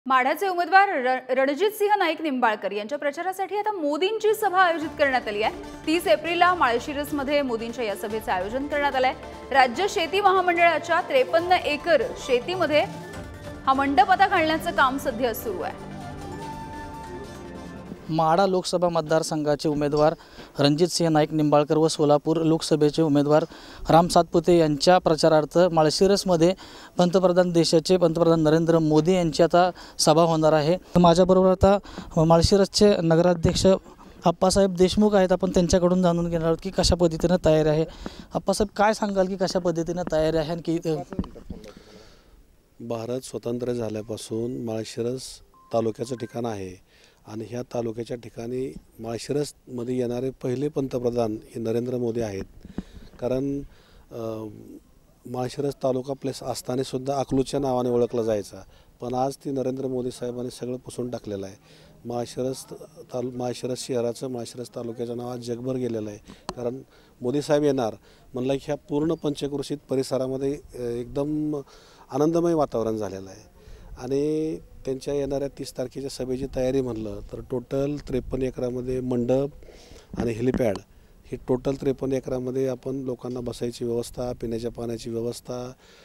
माढ्याचे उमेदवार रणजितसिंह नाईक निंबाळकर यांच्या प्रचारासाठी आता मोदींची सभा आयोजित करण्यात आली आहे। 30 एप्रिलला माळशिरसमध्ये मोदींच्या या सभेचे आयोजन करण्यात आले आहे। राज्य शेती महामंडळाच्या 53 एकर शेतीमध्ये हा मंडप आता घालण्याचे काम सध्या सुरू आहे। माढा लोकसभा मतदारसंघाचे उमेदवार रणजितसिंह नाईक निंबाळकर व सोलापूर लोकसभेचे उमेदवार राम सातपुते यांच्या प्रचारार्थ माळशिरसमध्ये देशाचे पंतप्रधान नरेंद्र मोदी यांची आता सभा होणार आहे। माझ्याबरोबर आता माळशिरसचे नगराध्यक्ष अप्पासाहेब देशमुख आहेत। आपण त्यांच्याकडून जाणून घेणार आहोत की कशा पद्धतीने तयारी आहे। अप्पासाहेब, काय सांगाल की कशा पद्धतीने तयारी आहे आणि की भारत स्वतंत्र झाल्यापासून माळशिरस तालुक्याचं ठिकाण आहे आणि ह्या तालुक्याच्या ठिकाणी माळशिरसमध्ये येणारे पहिले पंतप्रधान हे नरेंद्र मोदी आहेत। कारण माळशिरस तालुका प्लेस असतानासुद्धा अकलूजच्या नावाने ओळखला जायचा, पण आज ती नरेंद्र मोदी साहेबांनी सगळं पुसून टाकलेलं आहे। माळशिरस शहराचं माळशिरस तालुक्याचं नाव आज जगभर गेलेलं आहे। कारण मोदी साहेब येणार म्हणलं की ह्या पूर्ण पंचक्रोशीत परिसरामध्ये एकदम आनंदमय वातावरण झालेलं आहे। आणि त्यांच्या येणाऱ्या 30 तारखेच्या सभेची तयारी म्हणलं तर टोटल 53 एकरामध्ये मंडप आणि हेलिपॅड, ही टोटल 53 एकरामध्ये आपण लोकांना बसायची व्यवस्था, पिण्याच्या पाण्याची व्यवस्था,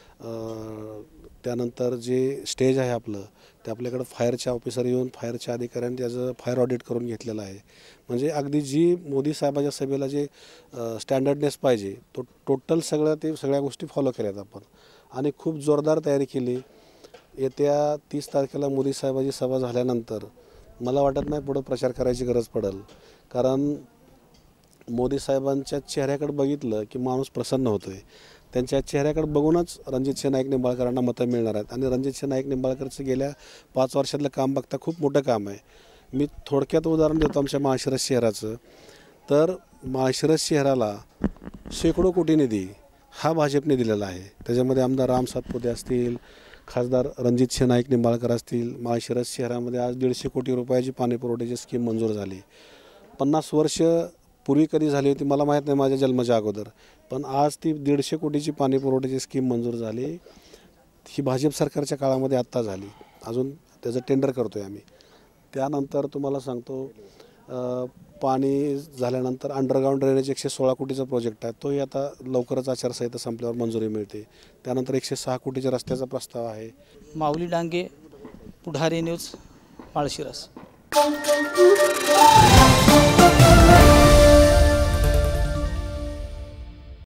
त्यानंतर जे स्टेज आहे आपलं ते आपल्याकडं फायरचे ऑफिसर येऊन फायरच्या अधिकाऱ्यांनी त्याचं फायर ऑडिट करून घेतलेलं आहे। म्हणजे अगदी जी मोदी साहेबाच्या सभेला जे स्टँडर्डनेस पाहिजे तो टोटल सगळ्या गोष्टी फॉलो केल्यात आपण आणि खूप जोरदार तयारी केली। येत्या 30 तारखेला मोदी साहेबांची सभा झाल्यानंतर मला वाटत नाही पुढं प्रचार करायची गरज पडेल। कारण मोदी साहेबांच्या चेहऱ्याकडे बघितलं की माणूस प्रसन्न होतो आहे। त्यांच्या चेहऱ्याकडे बघूनच रणजितसिंह नाईक निंबाळकरांना मतं मिळणार आहेत। आणि रणजितसिंह नाईक निंबाळकरचं गेल्या 5 वर्षातलं काम बघता खूप मोठं काम आहे। मी थोडक्यात उदाहरण देतो आमच्या माळशिरस शहराचं। तर माळशिरस शहराला शेकडो कोटी निधी हा भाजपने दिलेला आहे। त्याच्यामध्ये आमदार राम सातपुते असतील, खासदार रणजितसिंह नाईक निंबाळकर असतील। माळशिरस शहरामध्ये आज 150 कोटी रुपयाची पाणीपुरवठ्याची स्कीम मंजूर झाली। 50 वर्ष पूर्वी कधी झाली होती मला माहीत नाही, माझ्या जन्माच्या अगोदर, पण आज ती 150 कोटीची पाणीपुरवठ्याची स्कीम मंजूर झाली। ही भाजप सरकारच्या काळामध्ये आत्ता झाली, अजून त्याचं टेंडर करतो आहे आम्ही। त्यानंतर तुम्हाला सांगतो पाणी झाल्यानंतर अंडरग्राऊंड ड्रेनेज 116 कोटीचा प्रोजेक्ट आहे, तोही आता लवकरच आचारसंहिता संपल्यावर मंजुरी मिळते। त्यानंतर 106 कोटीच्या रस्त्याचा प्रस्ताव आहे। माऊली डांगे, पुढारी न्यूज, माळशिरस।